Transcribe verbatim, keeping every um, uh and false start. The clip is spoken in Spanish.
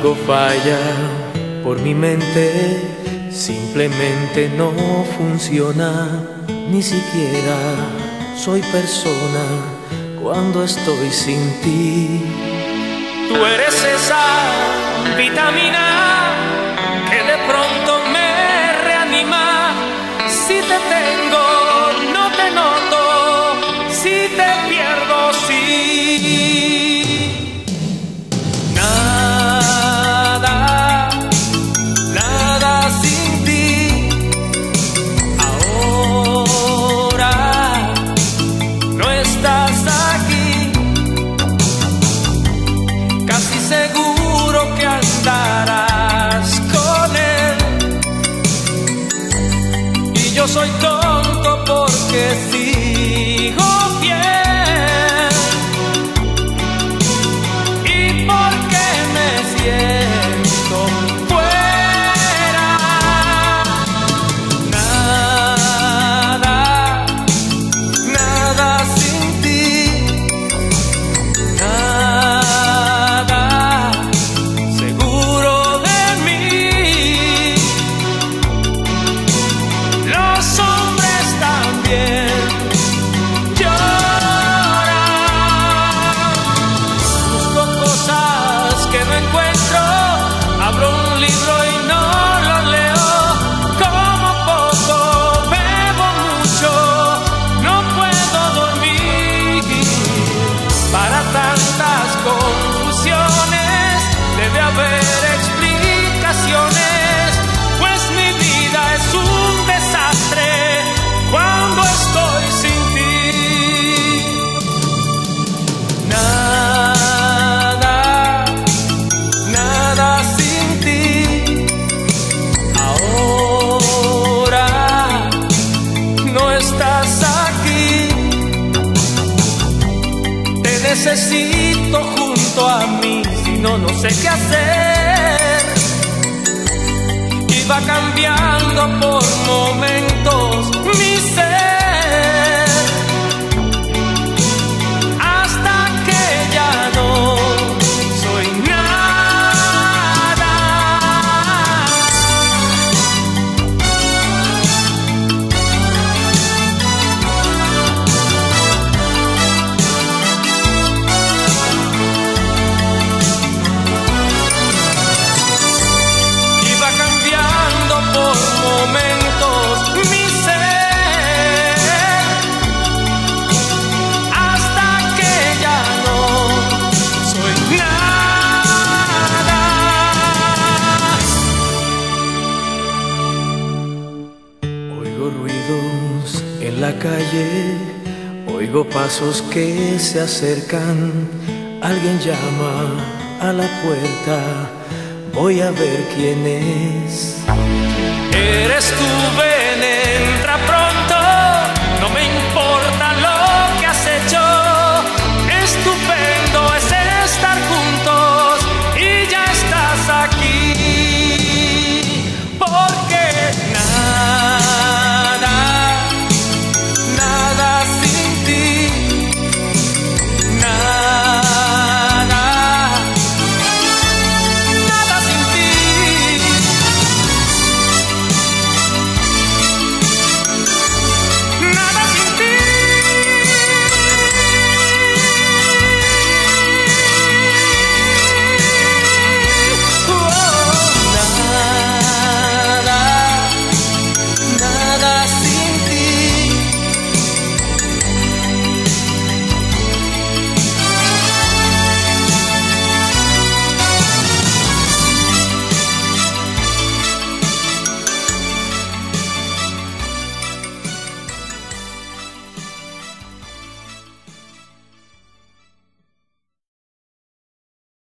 Algo falla por mi mente, simplemente no funciona. Ni siquiera soy persona cuando estoy sin ti. Tú eres esa vitamina que de pronto me reanima. Si te tengo, no te noto. Si te pierdo, sí. Nada, nada sin ti. Ahora no estás aquí. Casi seguro que andarás con él. Y yo soy tonto porque sigo fiel. Y porque me siento fuera. Nada, nada sin ti. Nada seguro de mí. Los hombres también lloran. Busco cosas que no encuentro. Abro un libro y no lo leo. Como poco, bebo mucho. No puedo dormir. Para tantas confusiones debe haber explicaciones, pues mi vida es un desastre cuando estoy sin ti. Nada, nada sin ti. Ahora no estás aquí. Te necesito junto a mí, si no, no sé qué hacer. Y va cambiando por momentos mi ser, hasta que ya no soy nada. Y va cambiando por momentos mi ser, hasta que ya no soy nada. Oigo ruidos en la calle, oigo pasos que se acercan. Alguien llama a la puerta, voy a ver quién es. Eres tú, ven, entra pronto.